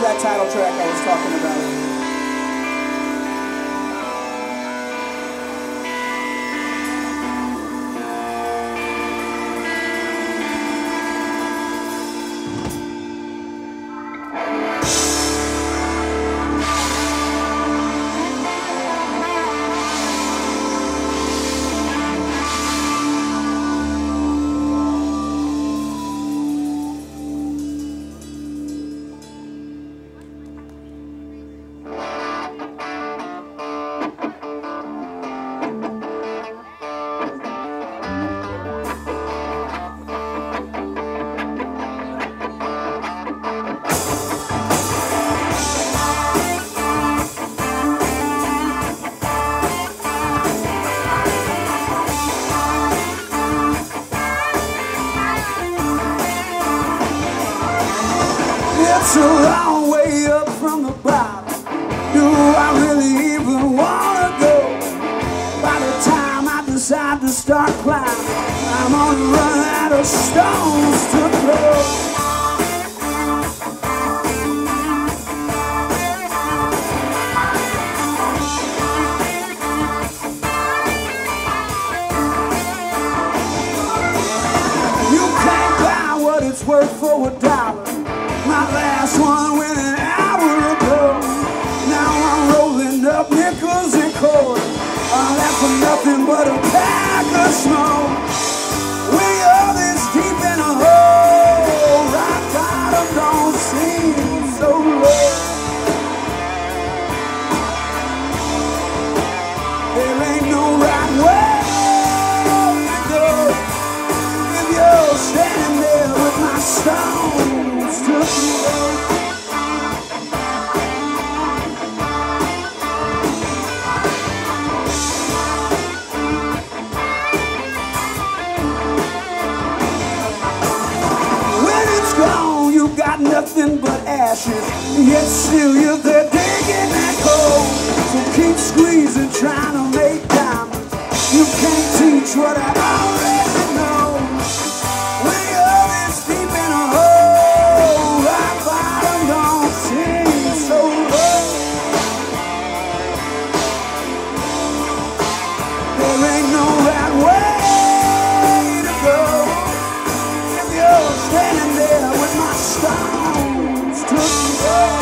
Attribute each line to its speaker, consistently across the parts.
Speaker 1: that title track I was talking about. It's a long way up from the bottom. Do I really even want to go? By the time I decide to start climbing, I'm on a run out of stones to throw. It's worth for $1. My last one went an hour ago. Now I'm rolling up nickels and quarters. All that for nothing but a pack of smoke. We are this deep in a hole. Rock bottom don't seem so low. There ain't no right way to go if you're standing there with my stones to throw. When it's gone, you've got nothing but ashes, yet still you're there digging that hole. So keep squeezing, trying to make diamonds. You can't teach what I already know. We are this deep in a hole. Our bottom don't seem so low. There ain't no right way to go if you're standing there with my stones to throw.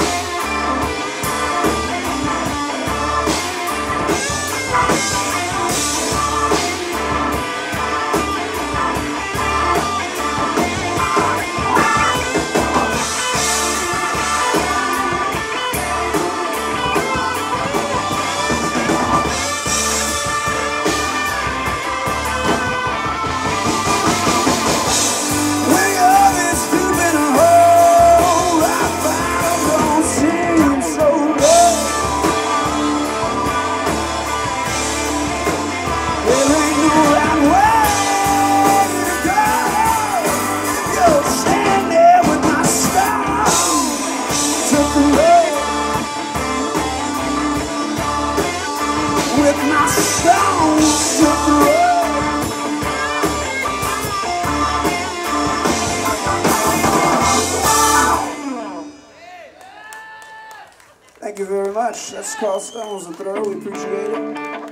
Speaker 1: Thank you very much. That's called Stones to Throw. We appreciate it.